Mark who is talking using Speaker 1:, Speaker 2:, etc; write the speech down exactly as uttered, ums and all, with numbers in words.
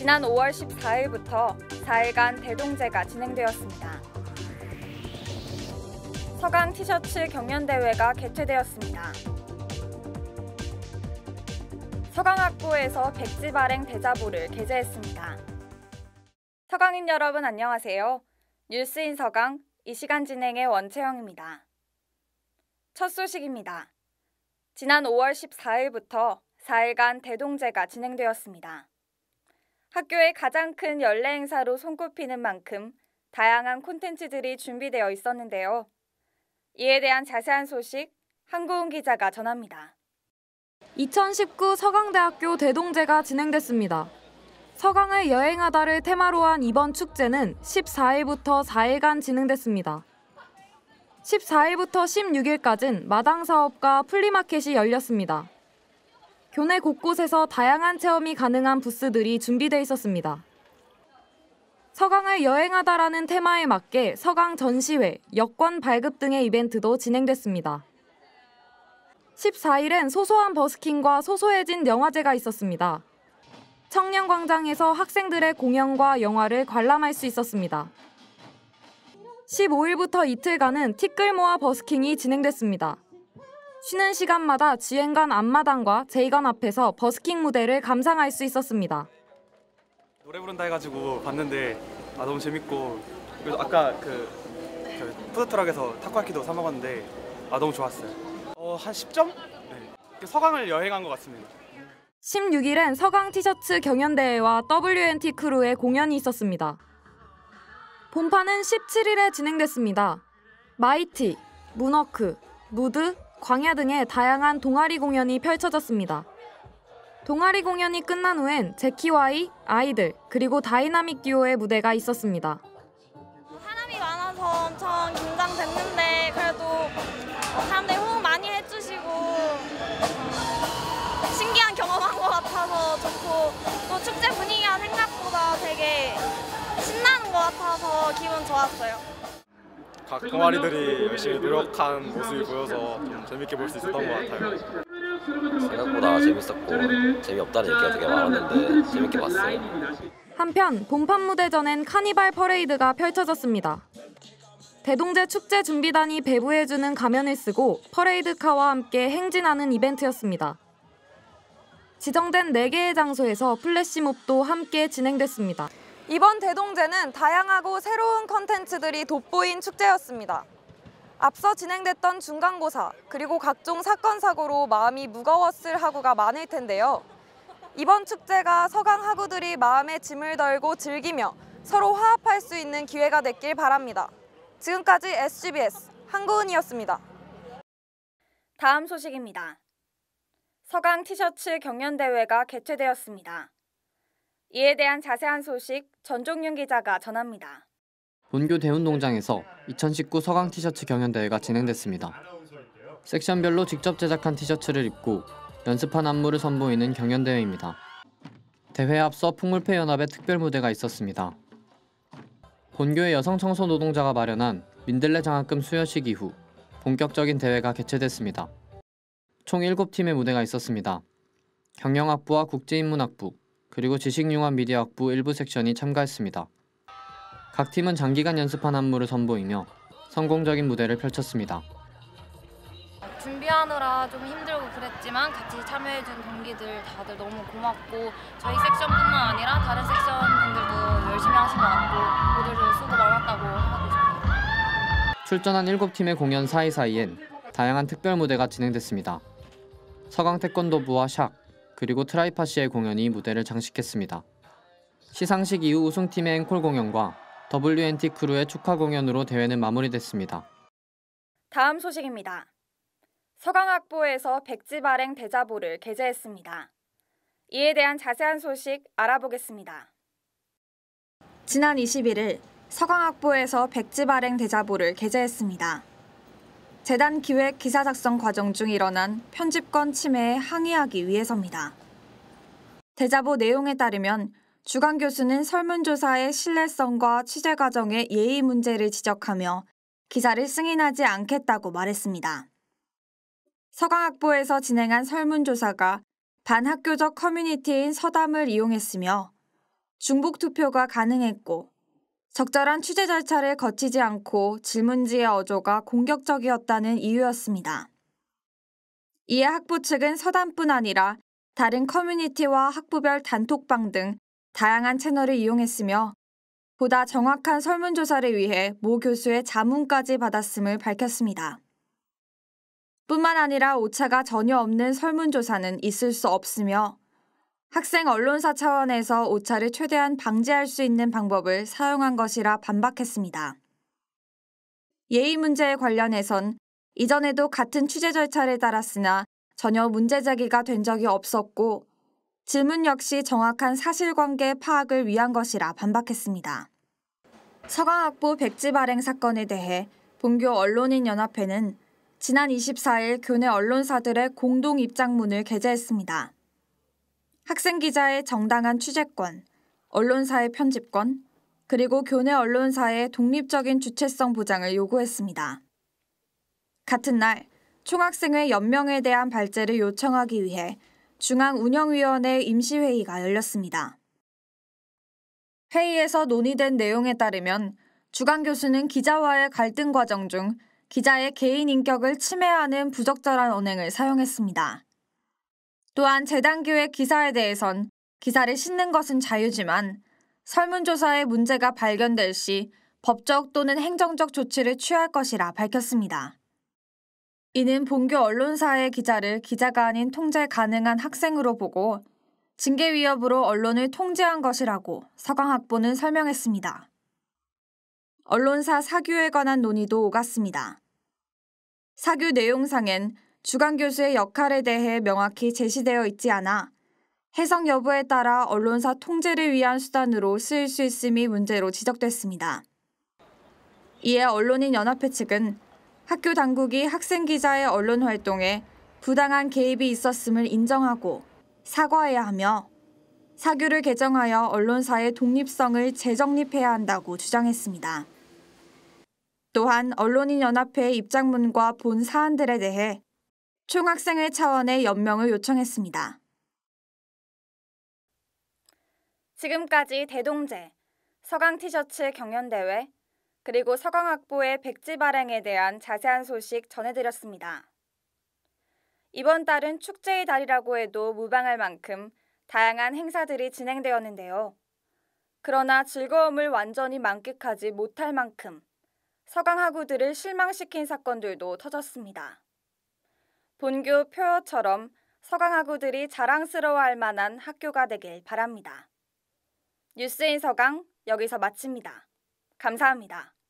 Speaker 1: 지난 오월 십사일부터 사일간 대동제가 진행되었습니다. 서강 티셔츠 경연대회가 개최되었습니다. 서강학부에서 백지 발행 대자보를 게재했습니다. 서강인 여러분 안녕하세요. 뉴스인 서강, 이 시간 진행의 원채영입니다. 첫 소식입니다. 지난 오월 십사일부터 사일간 대동제가 진행되었습니다. 학교의 가장 큰 연례 행사로 손꼽히는 만큼 다양한 콘텐츠들이 준비되어 있었는데요. 이에 대한 자세한 소식 한고은 기자가 전합니다.
Speaker 2: 이천십구 서강대학교 대동제가 진행됐습니다. 서강을 여행하다를 테마로 한 이번 축제는 십사일부터 사일간 진행됐습니다. 십사일부터 십육일까지는 마당 사업과 플리마켓이 열렸습니다. 교내 곳곳에서 다양한 체험이 가능한 부스들이 준비돼 있었습니다. 서강을 여행하다라는 테마에 맞게 서강 전시회, 여권 발급 등의 이벤트도 진행됐습니다. 십사일엔 소소한 버스킹과 소소해진 영화제가 있었습니다. 청년광장에서 학생들의 공연과 영화를 관람할 수 있었습니다. 십오일부터 이틀간은 티끌 모아 버스킹이 진행됐습니다. 쉬는 시간마다 지행관 앞마당과 제이관 앞에서 버스킹 무대를 감상할 수 있었습니다.
Speaker 3: 노래 부른다 해가지고 봤는데 아 너무 재밌고 그리고 아까 그, 그 푸드트럭에서 타코야키도 사 먹었는데 아 너무 좋았어요. 어, 한 십 점? 네. 서강을 여행한 것 같습니다.
Speaker 2: 십육일엔 서강 티셔츠 경연대회와 더블유엔티 크루의 공연이 있었습니다. 본판은 십칠일에 진행됐습니다. 마이티, 문워크, 무드, 광야 등의 다양한 동아리 공연이 펼쳐졌습니다. 동아리 공연이 끝난 후엔 제키와이, 아이들, 그리고 다이나믹 듀오의 무대가 있었습니다.
Speaker 4: 사람이 많아서 엄청 긴장됐는데 그래도 사람들이 호응 많이 해주시고 신기한 경험한 것 같아서 좋고 또 축제 분위기가 생각보다 되게 신나는 것 같아서 기분 좋았어요.
Speaker 3: 각 동아리들이 열심히 노력한 모습이 보여서 좀 재밌게 볼 수 있었던 것 같아요.
Speaker 5: 생각보다 재밌었고 재미없다는 얘기가 되게 많았는데 재밌게 봤어요.
Speaker 2: 한편 본판 무대 전엔 카니발 퍼레이드가 펼쳐졌습니다. 대동제 축제 준비단이 배부해주는 가면을 쓰고 퍼레이드카와 함께 행진하는 이벤트였습니다. 지정된 네 개의 장소에서 플래시몹도 함께 진행됐습니다. 이번 대동제는 다양하고 새로운 컨텐츠들이 돋보인 축제였습니다. 앞서 진행됐던 중간고사, 그리고 각종 사건, 사고로 마음이 무거웠을 학우가 많을 텐데요. 이번 축제가 서강 학우들이 마음의 짐을 덜고 즐기며 서로 화합할 수 있는 기회가 됐길 바랍니다. 지금까지 에스지비에스 한고은이었습니다.
Speaker 1: 다음 소식입니다. 서강 티셔츠 경연대회가 개최되었습니다. 이에 대한 자세한 소식 전종윤 기자가 전합니다.
Speaker 6: 본교 대운동장에서 이천십구 서강 티셔츠 경연대회가 진행됐습니다. 섹션별로 직접 제작한 티셔츠를 입고 연습한 안무를 선보이는 경연대회입니다. 대회에 앞서 풍물패 연합의 특별 무대가 있었습니다. 본교의 여성 청소 노동자가 마련한 민들레 장학금 수여식 이후 본격적인 대회가 개최됐습니다. 총 일곱 팀의 무대가 있었습니다. 경영학부와 국제인문학부, 그리고 지식융합 미디어학부 일부 섹션이 참가했습니다. 각 팀은 장기간 연습한 안무를 선보이며 성공적인 무대를 펼쳤습니다.
Speaker 7: 준비하느라 좀 힘들고 그랬지만 같이 참여해준 동기들 다들 너무 고맙고 저희 섹션뿐만 아니라 다른 섹션 분들도 열심히 하신 것 같고 모두들 수고 많았다고 하고 싶어요.
Speaker 6: 출전한 일곱 팀의 공연 사이사이엔 다양한 특별 무대가 진행됐습니다. 서강 태권도부와 샥, 그리고 트라이파시의 공연이 무대를 장식했습니다. 시상식 이후 우승팀의 앵콜 공연과 더블유엔티 크루의 축하 공연으로 대회는 마무리됐습니다.
Speaker 1: 다음 소식입니다. 서강학부에서 백지 발행 대자보를 게재했습니다. 이에 대한 자세한 소식 알아보겠습니다. 지난 이십일일 서강학부에서 백지 발행 대자보를 게재했습니다. 재단 기획 기사 작성 과정 중 일어난 편집권 침해에 항의하기 위해서입니다. 대자보 내용에 따르면 주강 교수는 설문조사의 신뢰성과 취재 과정의 예의 문제를 지적하며 기사를 승인하지 않겠다고 말했습니다. 서강학부에서 진행한 설문조사가 반학교적 커뮤니티인 서담을 이용했으며 중복 투표가 가능했고 적절한 취재 절차를 거치지 않고 질문지의 어조가 공격적이었다는 이유였습니다. 이에 학부 측은 서단뿐 아니라 다른 커뮤니티와 학부별 단톡방 등 다양한 채널을 이용했으며 보다 정확한 설문조사를 위해 모 교수의 자문까지 받았음을 밝혔습니다. 뿐만 아니라 오차가 전혀 없는 설문조사는 있을 수 없으며 학생 언론사 차원에서 오차를 최대한 방지할 수 있는 방법을 사용한 것이라 반박했습니다. 예의 문제에 관련해선 이전에도 같은 취재 절차를 따랐으나 전혀 문제 제기가 된 적이 없었고 질문 역시 정확한 사실관계 파악을 위한 것이라 반박했습니다. 서강학부 백지 발행 사건에 대해 본교 언론인연합회는 지난 이십사일 교내 언론사들의 공동 입장문을 게재했습니다. 학생 기자의 정당한 취재권, 언론사의 편집권, 그리고 교내 언론사의 독립적인 주체성 보장을 요구했습니다. 같은 날 총학생회 연명에 대한 발제를 요청하기 위해 중앙운영위원회 임시회의가 열렸습니다. 회의에서 논의된 내용에 따르면 주강 교수는 기자와의 갈등 과정 중 기자의 개인 인격을 침해하는 부적절한 언행을 사용했습니다. 또한 재단교의 기사에 대해선 기사를 싣는 것은 자유지만 설문조사에 문제가 발견될 시 법적 또는 행정적 조치를 취할 것이라 밝혔습니다. 이는 본교 언론사의 기자를 기자가 아닌 통제 가능한 학생으로 보고 징계 위협으로 언론을 통제한 것이라고 서강학부는 설명했습니다. 언론사 사규에 관한 논의도 오갔습니다. 사규 내용상엔 주강 교수의 역할에 대해 명확히 제시되어 있지 않아 해석 여부에 따라 언론사 통제를 위한 수단으로 쓰일 수 있음이 문제로 지적됐습니다. 이에 언론인연합회 측은 학교 당국이 학생 기자의 언론 활동에 부당한 개입이 있었음을 인정하고 사과해야 하며 사규를 개정하여 언론사의 독립성을 재정립해야 한다고 주장했습니다. 또한 언론인연합회의 입장문과 본 사안들에 대해 총학생회 차원의 연명을 요청했습니다. 지금까지 대동제, 서강 티셔츠 경연대회, 그리고 서강학부의 백지 발행에 대한 자세한 소식 전해드렸습니다. 이번 달은 축제의 달이라고 해도 무방할 만큼 다양한 행사들이 진행되었는데요. 그러나 즐거움을 완전히 만끽하지 못할 만큼 서강학우들을 실망시킨 사건들도 터졌습니다. 본교 표어처럼 서강학우들이 자랑스러워할 만한 학교가 되길 바랍니다. 뉴스인 서강 여기서 마칩니다. 감사합니다.